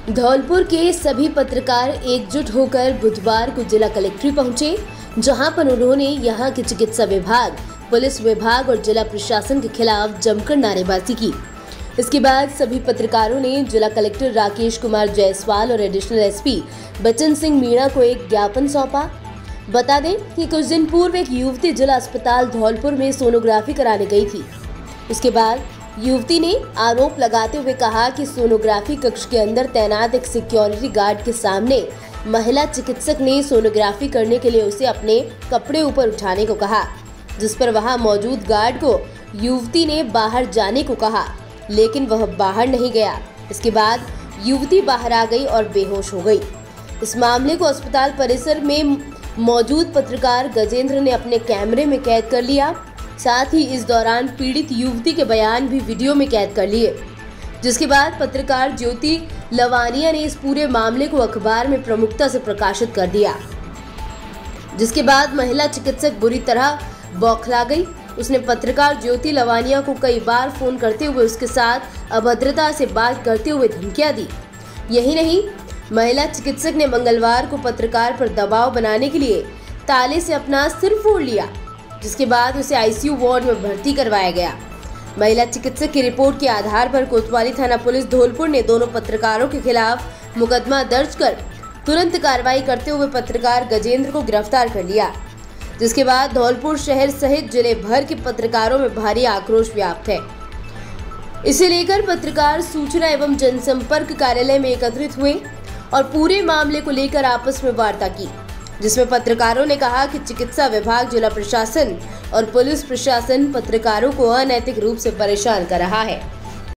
धौलपुर के सभी पत्रकार एकजुट होकर बुधवार को जिला कलेक्ट्रेट पहुंचे, जहां पर उन्होंने यहां के चिकित्सा विभाग, पुलिस विभाग और जिला प्रशासन के खिलाफ जमकर नारेबाजी की। इसके बाद सभी पत्रकारों ने जिला कलेक्टर राकेश कुमार जायसवाल और एडिशनल एसपी बचन सिंह मीणा को एक ज्ञापन सौंपा। बता दें कि कुछ दिन पूर्व एक युवती जिला अस्पताल धौलपुर में सोनोग्राफी कराने गई थी। उसके बाद युवती ने आरोप लगाते हुए कहा कि सोनोग्राफी कक्ष के अंदर तैनात एक सिक्योरिटी गार्ड के सामने महिला चिकित्सक ने सोनोग्राफी करने के लिए उसे अपने कपड़े ऊपर उठाने को कहा, जिस पर वहां मौजूद गार्ड को युवती ने बाहर जाने को कहा, लेकिन वह बाहर नहीं गया। इसके बाद युवती बाहर आ गई और बेहोश हो गई। इस मामले को अस्पताल परिसर में मौजूद पत्रकार गजेंद्र ने अपने कैमरे में कैद कर लिया। साथ ही इस दौरान पीड़ित युवती के बयान भी वीडियो में कैद कर लिए, जिसके बाद पत्रकार ज्योति लवानिया ने इस पूरे मामले को अखबार में प्रमुखता से प्रकाशित कर दिया। जिसके बाद महिला चिकित्सक बुरी तरह बौखला गई। उसने पत्रकार ज्योति लवानिया को कई बार फोन करते हुए उसके साथ अभद्रता से बात करते हुए धमकियां दी। यही नहीं, महिला चिकित्सक ने मंगलवार को पत्रकार पर दबाव बनाने के लिए ताले से अपना सिर फोड़ लिया, जिसके बाद उसे आईसीयू वार्ड में भर्ती करवाया गया। महिला चिकित्सक की रिपोर्ट के आधार पर कोतवाली थाना पुलिस धौलपुर ने दोनों पत्रकारों के खिलाफ मुकदमा दर्ज कर तुरंत कार्रवाई करते हुए पत्रकार गजेंद्र को गिरफ्तार कर लिया। जिसके बाद धौलपुर शहर सहित जिले भर के पत्रकारों में भारी आक्रोश व्याप्त है। इसे लेकर पत्रकार सूचना एवं जनसंपर्क कार्यालय में एकत्रित हुए और पूरे मामले को लेकर आपस में वार्ता की, जिसमें पत्रकारों ने कहा कि चिकित्सा विभाग, जिला प्रशासन और पुलिस प्रशासन पत्रकारों को अनैतिक रूप से परेशान कर रहा है।